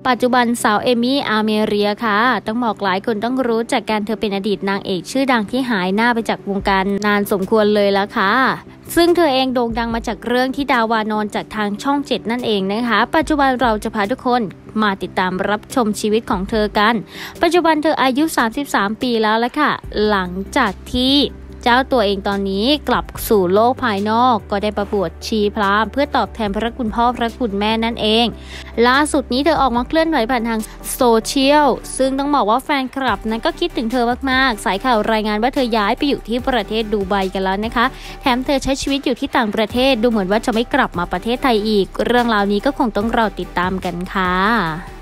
ปัจจุบันสาวเอมี่อาเมเรียค่ะต้องบอกหลายคนต้องรู้จักกันเธอเป็นอดีตนางเอกชื่อดังที่หายหน้าไปจากวงการนานสมควรเลยละค่ะซึ่งเธอเองโด่งดังมาจากเรื่องที่ดาวานอนจากทางช่อง 7นั่นเองนะคะปัจจุบันเราจะพาทุกคนมาติดตามรับชมชีวิตของเธอกันปัจจุบันเธออายุ33ปีแล้วละค่ะหลังจากที่เจ้าตัวเองตอนนี้กลับสู่โลกภายนอกก็ได้ประบวชชีพราหมณ์เพื่อตอบแทนพระคุณพ่อพระคุณแม่นั่นเองล่าสุดนี้เธอออกมาเคลื่อนไหวผ่านทางโซเชียลซึ่งต้องบอกว่าแฟนคลับนั้นก็คิดถึงเธอมากๆสายข่าวรายงานว่าเธอย้ายไปอยู่ที่ประเทศดูไบกันแล้วนะคะแถมเธอใช้ชีวิตอยู่ที่ต่างประเทศดูเหมือนว่าจะไม่กลับมาประเทศไทยอีกเรื่องราวนี้ก็คงต้องรอติดตามกันค่ะ